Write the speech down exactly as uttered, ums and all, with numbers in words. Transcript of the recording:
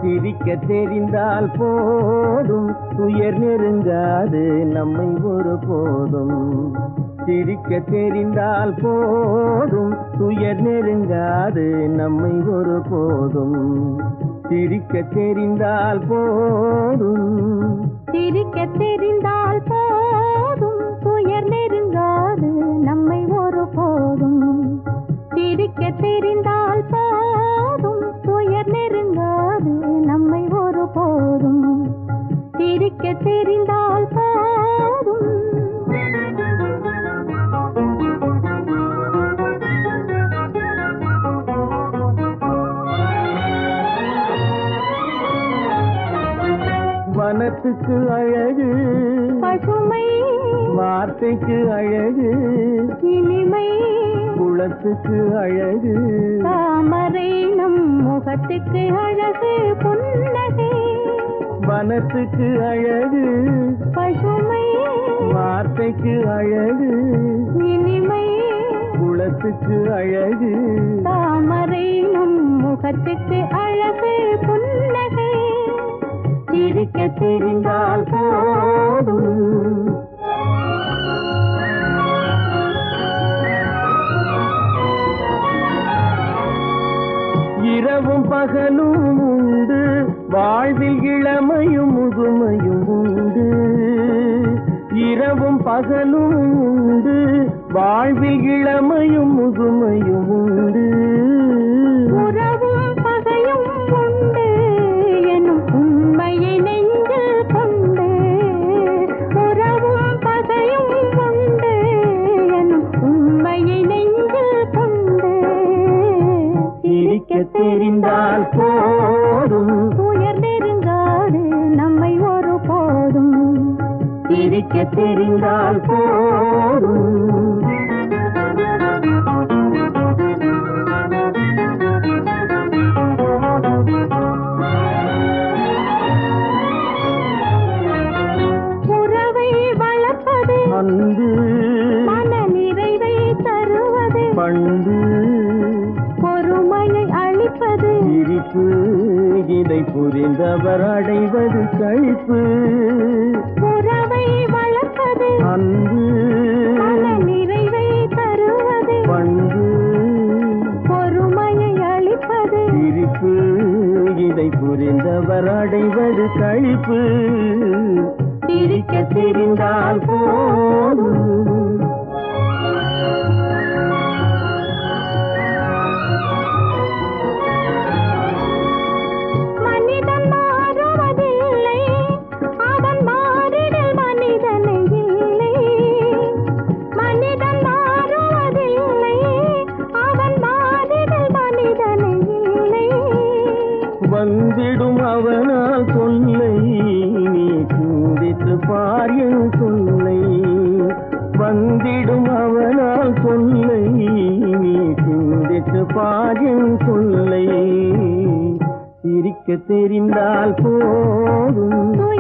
சிரிக்க தெரிந்தால் போதும் துயர் நெருங்காது நம்மை ஒரு போதும். சிரிக்க தெரிந்தால் போதும் துயர் நெருங்காது நம்மை ஒரு போதும். சிரிக்க தெரிந்தால் போதும் சிரிக்க தெரிந்தால் போதும் துயர் நெருங்காது நம்மை ஒரு போதும். சிரிக்க தெரிந்தால் போதும் துயர் நெருங்காது நம்மை ஒரு போதும். சிரிக்க தெரிந்தால் போதும். வனத்துக்கு அழகு பசுமை, வார்த்தைக்கு அழகு இனிமை, குளத்துக்கு அழகு தாமரை, நம் முகத்துக்கு அழகு புன்னகை. வனத்துக்கு அழகு பசுமை, வார்த்தைக்கு அழகு இனிமை, குளத்துக்கு அழகு தாமரை, நம் முகத்துக்கு அழகு புன்னகை. சிரிக்க தெரிந்தால் போதும். இரவும் பகலும் உண்டு, வாழ்வில் இளமையும் முதுமையும் உண்டு. இரவும் பகலும் உண்டு, வாழ்வில் இளமையும் முதுமையும் உண்டு. உறவும் பகையும் உண்டு எனும் உண்மையை நெஞ்சில் கொண்டு. உறவும் பகையும் உண்டு எனும் உண்மையை நெஞ்சில் கொண்டு. சிரிக்க தெரிந்தால் போதும் துயர் நெருங்காது நம்மை ஒரு போதும். சிரிக்க தெரிந்தால் போதும். உறவை வளர்ப்பது அன்பு, மன நிறைவை தருவது பண்பு, பொறுமையை அளிப்பது சிரிப்பு, இதை புரிந்தவர் அடைவது களிப்பு. உறவை வளர்ப்பது அன்பு, மன நிறைவை தருவது பண்பு, பொறுமையை அளிப்பது சிரிப்பு, இதை புரிந்தவர் அடைவது களிப்பு. சிரிக்க தெரிந்தால் போதும். மனிதன் மாறுவதில்லை, அவன் மாறிடல் மனிதனை இல்லை. மனிதன் மாறுவதில்லை, அவன் மாறிடல் மனிதனை இல்லை. வந்திடும் அவனால் சொல்லை நீ சிந்தித்து பார் என் சொல்லை. வந்திடும் அவனால் சொல்லை நீ சிந்தித்து பார் என் சொல்லை. சிரிக்க தெரிந்தால் போதும்